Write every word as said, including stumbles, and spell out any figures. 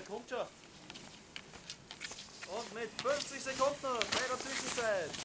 kommt schon. Und mit fünfzig Sekunden noch, bei der Zwischenzeit.